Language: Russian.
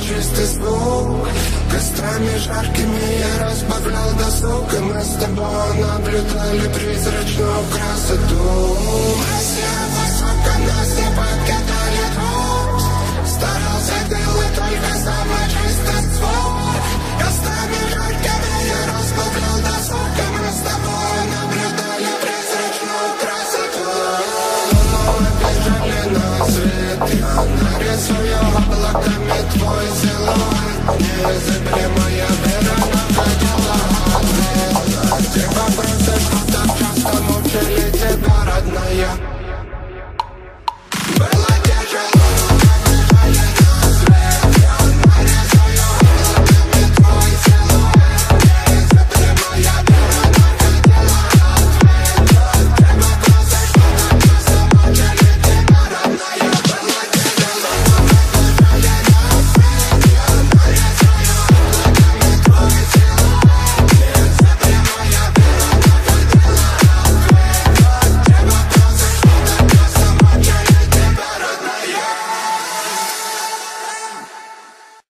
чистый звук. Кострами жаркими я разбавлял досуг, и мы с тобой наблюдали призрачную красоту. Россия высоко, нас не покидали друг. Старался делать только самый чистый звук. Кострами жаркими я разбавлял досуг, и мы с тобой наблюдали призрачную красоту. Мы бежали на свет, я нарисую облаками твой силуэт. Незыблемая вера находила ответ.